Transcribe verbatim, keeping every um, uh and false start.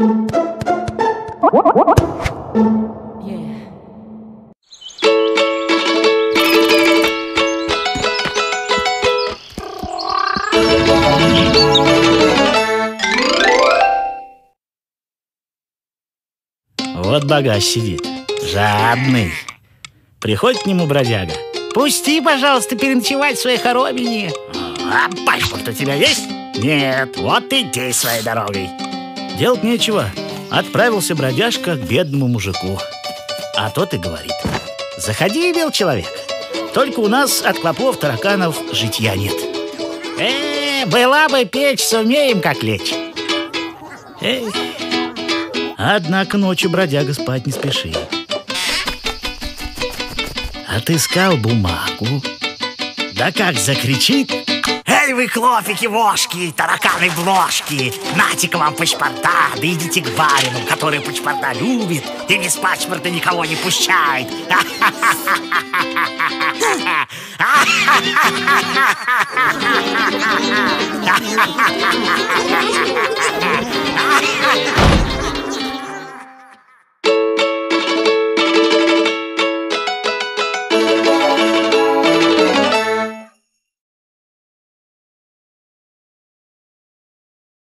Вот богач сидит, жадный. Приходит к нему бродяга. Пусти, пожалуйста, переночевать в своей хоромине. А паспорт у тебя есть? Нет. Вот иди своей дорогой. Делать нечего. Отправился бродяжка к бедному мужику. А тот и говорит: заходи, мил человек, только у нас от клопов, тараканов житья нет. Э, была бы печь, сумеем как лечь. Эй. Однако ночью бродяга спать не спешил. Отыскал бумагу. Да как закричит: эй, вы клопики-вошки, тараканы-бложки, нате-ка вам паспорта, да идите к барину, который паспорта любит и без паспорта никого не пущает.